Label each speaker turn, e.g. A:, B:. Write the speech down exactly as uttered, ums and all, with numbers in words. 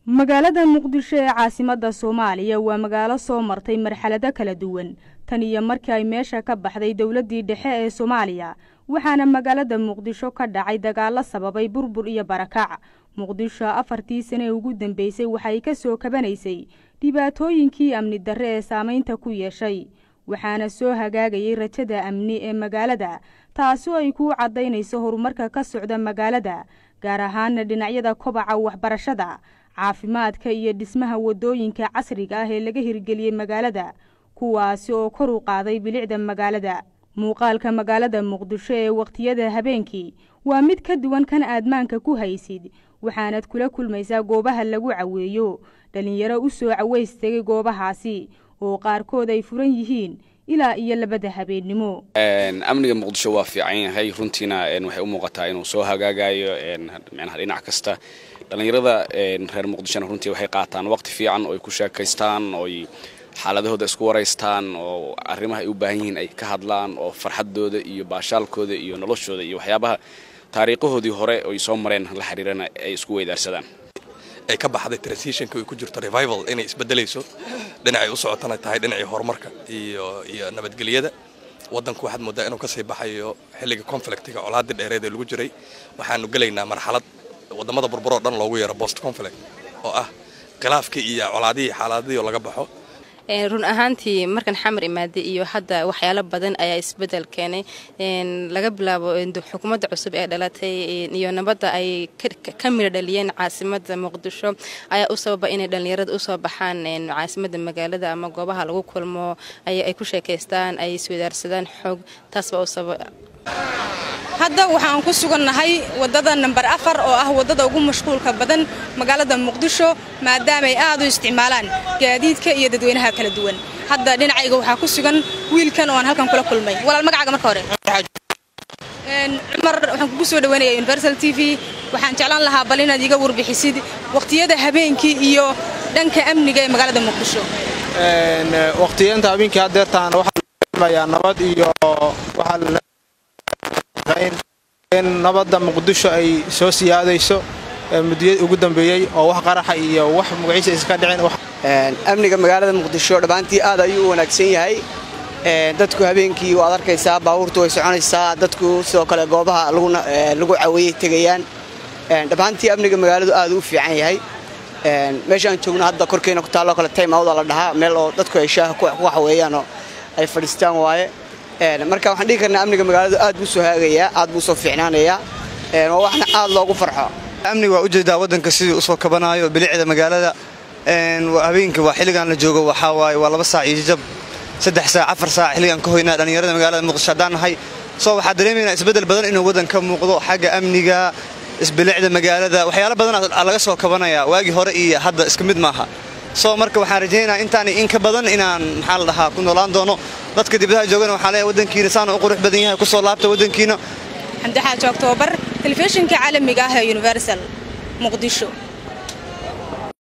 A: magaalada muqdisho ee caasimadda Soomaaliya waa magaalo soo martay marxalado kala duwan tan iyo markii ay meesha ka baxday dawladdii dhexe ee Soomaaliya waxaana magaalada muqdisho ka dhacay dagaalo sababay burbur iyo barakac muqdisho afartii sano ugu dambeysay waxay ka soo kabanaysay dhibaatooyinkii amni darre ee saameynta ku yeeshay waxaana soo hagaagayay rajada amni ee magaalada taasoo ay ku cadeynayso horumarka ka socda magaalada gaar ahaan dhinacyada kobaca waxbarashada caafimaadka iyo dhismaha wadooyinka casriga ah ee laga hirgeliyay magaalada kuwaasi oo kor u qaaday bilicda magaalada muuqaalka magaalada muqdisho ee waqtiyada habeenkii waa mid ka duwan kan aadmaanka ku haysid waxaanad kula kulmaysaa goobaha lagu caweeyo dhalinyaro u soo caweystay goobahaasi oo qaarkood ay furan yihiin ilaa iyo labada habeenimo
B: amniga muqdisho waa fiican yahay runtiina waxay u muuqataa inuu soo hagaagayo macnaha dhinac kasta dhalinyarada reer muqdishona runtii waxay qaataan waqti fiican oo ay ku sheekaystaan oo ay xaaladahooda isku wareystaan oo arrimaha ay u baahan yihiin ay ka hadlaan oo farxadooda iyo baashaalkooda iyo noloshooda iyo waxyaabaha taariikhahoodii hore oo ay soo mareen la xiriirana ay isku weydaarsadaan
C: ay ka baxday transitionka ay ku jirto revival inay isbedelayso dhinacay u socotana tahay dhinacii horumarka iyo iyo nabadgelyada wadanku waxaad moodaa inuu ka sii baxayo xilliga conflictiga colaadii dheereed ee lagu jiray waxaanu gelaynaa marxalad wadamada burbur oo dhan loogu yeero post conflict oo ah khilaafkii iyo colaadii xaaladii oo laga baxo
D: run ahaantii markan xamar imaaday iyo hadda waxyaalo badan ayaa isbedel keenay laga bilaabo xukuumadda cusub ee dhalatay iyo nabadda ay ka mira dhaliyeen caasimadda muqdisho ayaa u sababa inay dhalinyarada u soo baxaan caasimadda magaalada ama goobaha lagu kulmo ay ku sheekaystaan ay iswadaarsadaan xoog taas baa u sababa
E: hadda waxaan ku sugannahay wadada number afar oo ah wadada ugu mashquulka badan magaalada muqdisho maadaama ay aad u isticmaalaan gaadiidka iyo dadweynaha kala duwan hadda dhinacayga waxa ku sugan wiilkan oo aan halkan kula kulmay walaal magacaaga marka hore een Umar waxaan kugu soo dhaweynayaa Universal T V waxaan jeclaan lahaa bal inaad iga warbixisid waqtiyada habeenkii iyo dhanka amniga ee magaalada muqdisho
F: een waqtiyada habeenkii hadeertaan waxa nabad iyo waxa in nabadda muqdisho ay soo siyaadayso muddo ugu dambeeyay oo wax qaraxa iyo wax magaciisa iska dhicin
G: een amniga magaalada muqdisho dhabaantii aad ayuu wanaagsan yahay ee dadku habeenkii waa arkaysaa baabuurtu way soconaysaa dadku sidoo kale goobaha lagu lagu caweeyay tagayaan een dhabaantii amniga magaaladu aad u fiican yahay een meeshaan joogno hadda korkeena ku taalo kale time out la dhahaa meel oo dadku ay shaaha ku waxweeyaan oo ay fadhistaan waaye een marka waxaan dhigi karnaa amniga magaaladu aad buu soo haagaya aad buu soo fiicnaanaya een waxna aad loogu farxo
H: amniga waa u jeedaa wadanka sidii u soo kabanayo bilicda magaalada een habeenkii waa xilligan la joogo waxa waaye waa laba saac iyo jab saddex saac afar saac xilligan ka hoynaa dhalinyarada magaalada muqdisho danahay soo waxa dareemayna isbedel badan inuu wadanka muuqdo xagga amniga isbilicda magaalada waxyaalo badan laga soo kabanaya waagi hore iyo hadda isku mid maaha soo marka waxaan rajaynayaa intaan in ka badan inaan maxaa la dhahaa ku noolaan doono dadka dibadaha joogana waxa leeyahay wadankiina saan u qurux badan yahay ku soo laabta wadankiina
E: xamdi xaaji October telefishinka caalamiga ah ee Universal muqdisho.